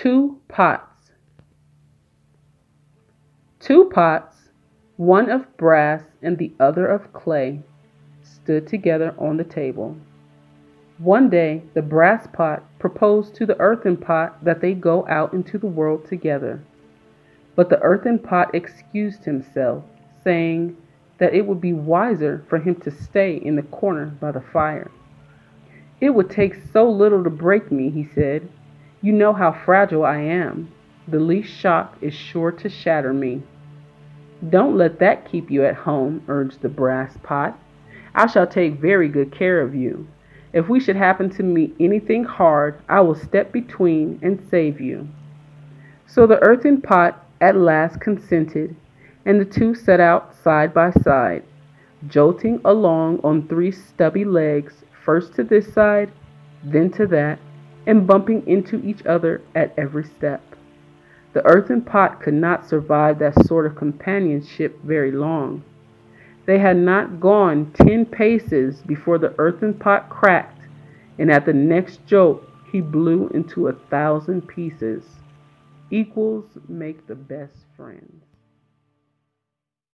Two pots. Two pots, one of brass and the other of clay, stood together on the table. One day the brass pot proposed to the earthen pot that they go out into the world together. But the earthen pot excused himself, saying that it would be wiser for him to stay in the corner by the fire. "It would take so little to break me," he said. "You know how fragile I am. The least shock is sure to shatter me." "Don't let that keep you at home," urged the brass pot. "I shall take very good care of you. If we should happen to meet anything hard, I will step between and save you." So the earthen pot at last consented, and the two set out side by side, jolting along on three stubby legs, first to this side, then to that, and bumping into each other at every step. The earthen pot could not survive that sort of companionship very long. They had not gone 10 paces before the earthen pot cracked, and at the next jolt he blew into 1,000 pieces. Equals make the best friends.